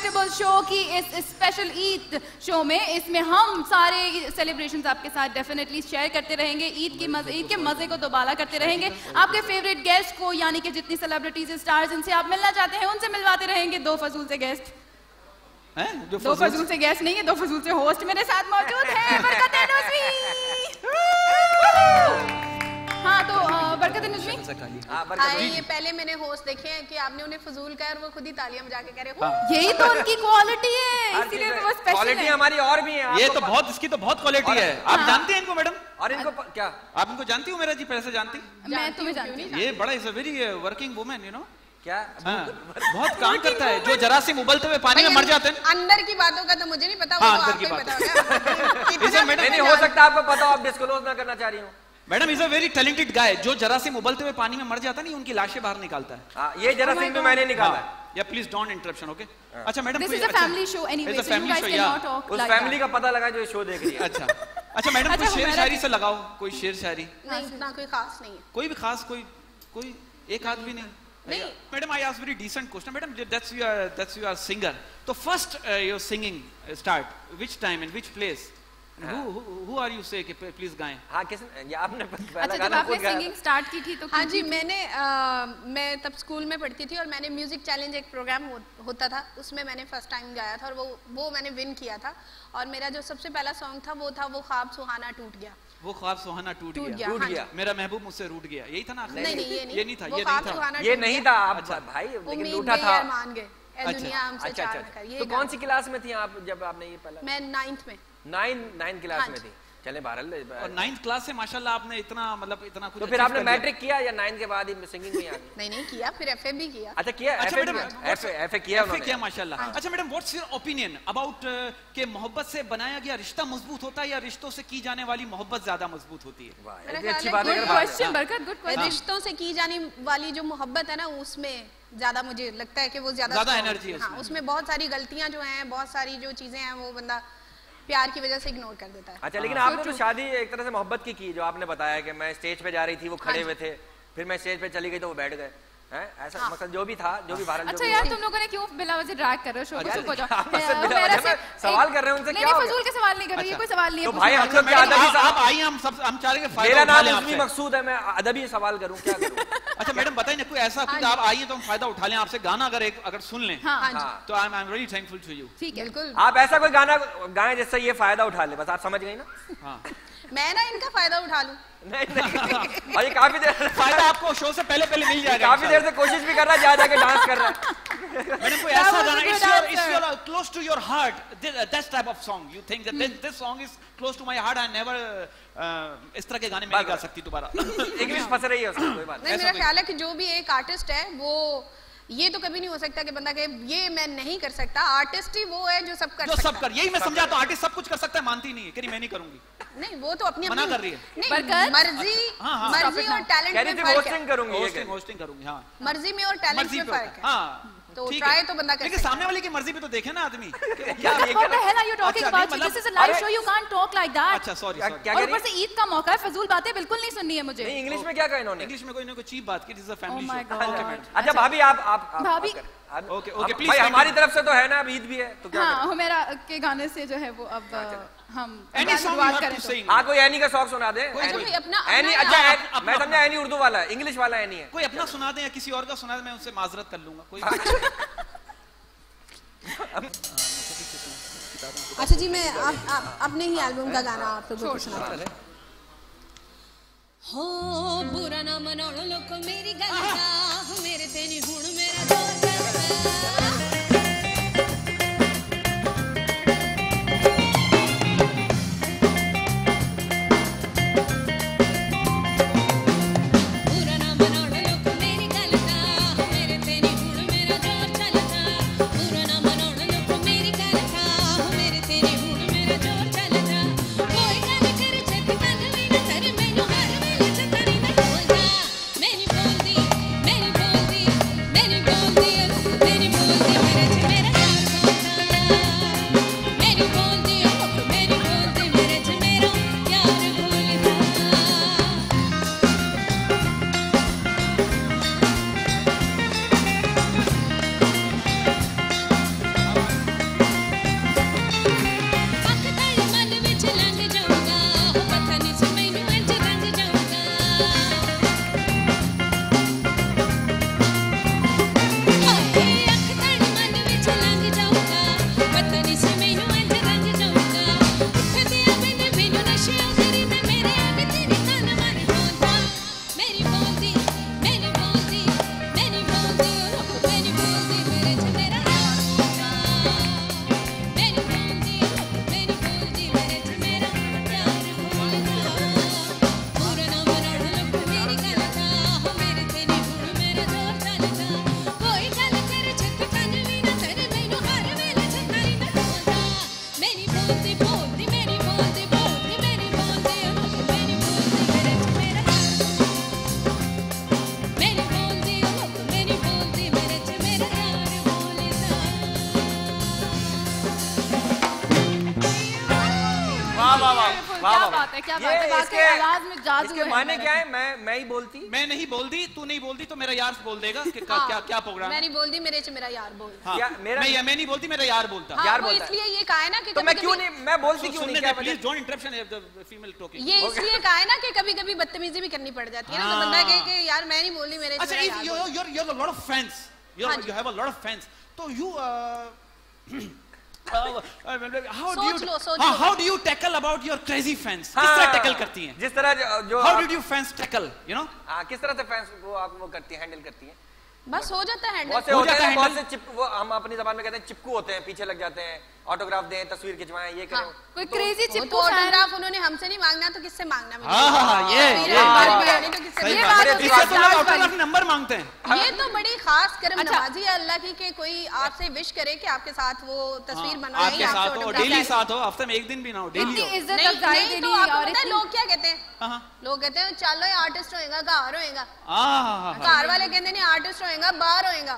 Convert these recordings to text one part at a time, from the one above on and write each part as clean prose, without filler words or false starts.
Respectable show की इस special Eid show में, इसमें हम सारे सेलिब्रेशंस आपके साथ डेफिनेटली शेयर करते रहेंगे। ईद के मजे को दोबारा करते रहेंगे। आपके फेवरेट गेस्ट को, यानी कि जितनी सेलिब्रिटीज स्टार्स जिनसे आप मिलना चाहते हैं उनसे मिलवाते रहेंगे। दो फजूल से गेस्ट दो फजूल से गेस्ट नहीं है, दो फजूल से होस्ट मेरे साथ मौजूद है। बरकत उज़मी। हाँ तो बरकत उज़मी, ये पहले मैंने होस्ट देखे हैं कि आपने उन्हें फजूल कहा और वो खुद ही तालियां बजा के कह रहे हैं। यही तो उनकी क्वालिटी है, इसीलिए तो वो स्पेशल है। क्वालिटी हमारी और भी है। ये तो बहुत, इसकी तो बहुत क्वालिटी है। आप जानते हैं इनको मैडम? और इनको क्या आप इनको जानती हो? मेरा जी पहले से जानती? मैं तुम्हें जानती हूँ। ये बड़ा is a very working woman, you know. क्या? बहुत काम करता है। जो जरा से उबलते हुए पानी में मर जाते हैं। अंदर की बातों का तो मुझे नहीं पता, वो आपको ही पता होगा। नहीं हो सकता आपको पता हो, आप डिस्क्लोज ना करना चाह रही हूँ। Madam is a very talented guy. जो जरासीम उबलते हुए पानी में मर जाता है नहीं, उनकी लाशें बाहर निकालता है। ये जरासीम भी मैंने निकाला है। या प्लीज डोंट इंटरप्शन, ओके? अच्छा madam, this is a family show anyway, so you guys can not talk उस फैमिली का पता लगा जो शो देख रही है। अच्छा मैडम, कोई शेर शायरी से लगाओ, कोई शेर शायरी। नहीं, इतना कोई खास नहीं है। कोई भी खास, कोई एक आध भी नहीं। Madam I ask very decent question. Madam that's you are singer, तो first your singing start which time in which place? Who are you say कि प्लीज गाएं? हाँ किसने आपने अच्छा, जब आपने सिंगिंग स्टार्ट की थी तो हाँ जी, मैं तब स्कूल में पढ़ती थी और मैंने म्यूजिक चैलेंज एक प्रोग्राम होता था, उसमें मैंने फर्स्ट टाइम गाया था और वो मैंने विन किया था। और मेरा जो सबसे पहला सॉन्ग था वो ख्वाब सुहाना टूट गया। वो ख्वाब सुहाना टूट गया। मेरा महबूब मुझसे रूठ गया, यही था ना? नहीं, ये नहीं था। ये नहीं था आप भाई, लेकिन रूठा था। मान गए दुनिया हमसे चार न कर। तो कौन सी क्लास में थी आप जब आपने ये पहला? मैं 9th में। 9th क्लास में थी। चले बहरहाल, और 9th क्लास से माशाल्लाह आपने इतना इतना कुछ। तो फिर आपने मैट्रिक किया या 9th के बाद ही सिंगिंग में आ गई? नहीं किया, फिर एफए भी किया। अच्छा किया? एफए किया माशाल्लाह। अच्छा madam, what's your opinion about के मोहब्बत से बनाया गया रिश्ता मजबूत होता है या रिश्तों से की जाने वाली मोहब्बत ज्यादा मजबूत होती है? अच्छी बात है। Good question. रिश्तों से की जाने वाली जो मोहब्बत है ना, उसमें ज्यादा मुझे लगता है कि वो ज्यादा एनर्जी है। उसमें बहुत सारी गलतियां जो हैं, बहुत सारी जो चीजें हैं, वो बंदा प्यार की वजह से इग्नोर कर देता है। अच्छा, लेकिन आपने तो शादी एक तरह से मोहब्बत की, जो आपने बताया कि मैं स्टेज पे जा रही थी, वो खड़े हुए थे, फिर मैं स्टेज पे चली गई तो वो बैठ गए, हैं? ऐसा मतलब जो भी था, जो भी भारत। अच्छा यार, तुम लोगों ने क्यों बिला वजह ड्रैग कर रहे हो शो को? चुप हो जाओ। सवाल कर रहे हैं उनसे, क्या नहीं फजूल के सवाल नहीं कर रही, ये कोई सवाल नहीं है। तो भाई हम लोग क्या अदबी, आप आइए, हम चाह रहे हैं फायदा मेरा उठा लें नाम आपसे। उज़मी मकसूद है, मैं अदबी सवाल करूं, क्या करूं? अच्छा मैडम बताइए ना, कोई ऐसा कुछ आप आइए तो हम फायदा उठा लें आपसे। गाना अगर सुन लें तो I am very thankful to you. ठीक है, बिल्कुल। आप ऐसा कोई गाना गाएं जिससे ये फायदा उठा ले, बस आप समझ गई ना? हाँ, मैं ना इनका फायदा उठा लूं। नहीं और ये काफी देर फायदा आपको शो से पहले मिल जाएगा। काफी देर से कोशिश भी कर रहा है, जाके डांस कर रहा है। मैडम कोई ऐसा गाना it's close to your heart, that type of song you think that this song is close to my heart, I never इस तरह के गाने में नहीं गा सकती दोबारा। इंग्लिश फंस रही है उसमें, कोई बात नहीं। मेरा ख्याल है कि जो भी एक आर्टिस्ट है, वो ये तो कभी नहीं हो सकता कि बंदा कहे ये मैं नहीं कर सकता। आर्टिस्ट ही वो है जो सब कर सकता है। यही मैं समझा, तो आर्टिस्ट सब कुछ कर सकता है, मानती नहीं है कि मैं नहीं करूंगी। नहीं, वो तो अपनी मना कर रही है। मर्जी और टैलेंट में फर्क है। होस्टिंग करूंगी। हाँ, मर्जी में और टैलेंट में फर्क है। हाँ, तो ट्राई तो बंदा कर लेकिन सामने वाले की मर्जी भी तो देखे ना आदमी। What the hell are you talking about? This is a live show, you can't talk like that. अच्छा सॉरी। और ऊपर से ईद का मौका है, फजूल बातें बिल्कुल नहीं सुननी है मुझे। नहीं, इंग्लिश में क्या कहा इन्होंने? इंग्लिश में कोई चीप बात की, this is a family show. अच्छा भाभी, आप भाभी ओके प्लीज। भाई हमारी तरफ से तो है ना, अब ईद भी है तो क्या? हाँ, हुमैरा के गाने से जो है वो अब हम शुरुआत करें। हाँ, कोई एनी का सॉन्ग सुना दे। अपना अच्छा, मैं समझा एनी उर्दू वाला है, इंग्लिश वाला एनी है। कोई अपना सुना दे या किसी और का सुना दे, मैं उससे माजरत कर लूंगा। कोई अच्छा जी, मैं अपने ही एल्बम का गाना आप लोगों को सुनाता हूँ। हो बुरा ना मनो लोग मेरी गलता, मेरे तेरी हुण मेरा जोर करता। Many क्या बात है, क्या बात है, वाकई आवाज में जादू है। माने क्या है? मैं ही बोलती, मैं नहीं बोलती, तू नहीं बोलती तो मेरा यार बोल देगा कि क्या प्रोग्राम। मैं नहीं बोलती, मेरे से मेरा यार बोल। मैं नहीं बोलती, मेरा यार बोलता। यार बोलता। इसलिए ये कहा है ना कि तो मैं क्यों नहीं, मैं बोलती क्यों नहीं? Please don't interruption female talking. ये इसलिए कहा है ना कि कभी-कभी बदतमीजी भी करनी पड़ जाती है ना, तो बंदा कहे कि यार मैं नहीं बोली, मेरे से मेरा यार बोल। You have a lot of fans. You have a lot of fans. So you how do you tackle about your crazy fans? किस तरह टैकल करती हैं? जिस तरह जो how did you fans tackle? You know? किस तरह से फैंस को आप वो करती हैं, हैंडल करती हैं? बस हो जाता है हैंडल। बहुत से वो हम अपनी जबान में कहते हैं चिपकू होते हैं, पीछे लग जाते हैं, ऑटोग्राफ दें, तस्वीर खिंचवाएं, ये करें। कोई क्रेजी चिपकू ऑटोग्राफ उन्होंने हमसे नहीं मांगना तो किससे मांगना? ये नंबर मांगते हैं। ये तो बड़ी खास करम नवाजी है अल्लाह की कि कोई आपसे विश करे कि आपके साथ वो तस्वीर बनवाए, आपके साथ हो, डेली साथ हो, हफ्ते में एक दिन भी ना हो, डेली हो। इज्जत अफजाई के लिए। और लोग क्या कहते हैं? लोग कहते हैं चलो आर्टिस्ट होएगा, घर होएगा। घर वाले कहते नहीं आर्टिस्ट होएगा, बाहर होएगा।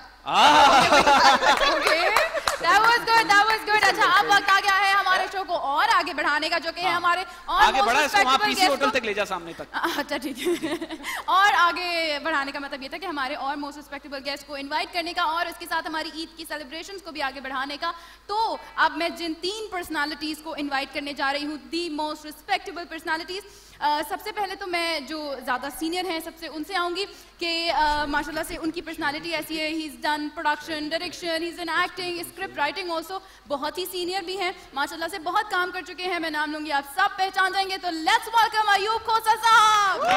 That was good. अच्छा, अब वक्त आ गया है हमारे शो को और आगे बढ़ाने का, जो कि है हमारे और आगे बढ़ा इसको वहाँ पीसी होटल तक ले जा सामने तक। अच्छा ठीक है। और आगे बढ़ाने का मतलब ये था कि हमारे और मोस्ट रिस्पेक्टेबल गेस्ट को इनवाइट करने का और उसके साथ हमारी ईद की सेलिब्रेशंस को भी आगे बढ़ाने का। तो अब मैं जिन 3 पर्सनालिटीज को इनवाइट करने जा रही हूँ, दी मोस्ट रिस्पेक्टेबल पर्सनालिटीज, सबसे पहले तो मैं जो ज़्यादा सीनियर हैं सबसे उनसे आऊँगी कि माशाल्लाह से उनकी पर्सनालिटी ऐसी है। He is done production, direction, he is in acting, script writing also, बहुत ही सीनियर भी हैं माशाल्लाह से, बहुत काम कर चुके हैं। मैं नाम लूँगी, आप सब पहचान जाएंगे। तो लेट्स वेलकम अयूब खोसा साहब।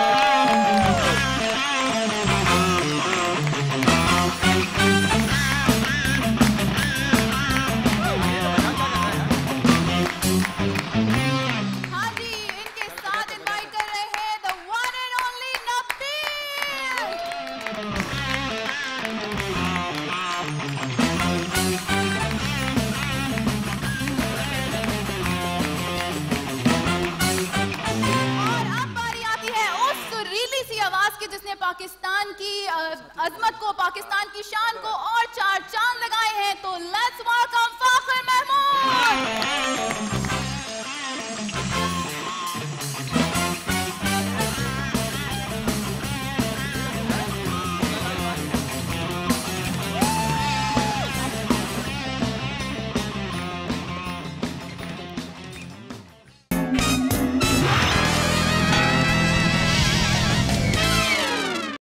जिसने पाकिस्तान की अजमत को, पाकिस्तान की शान को और 4 चांद लगाए हैं। तो लेट्स वेलकम फखर महमूद।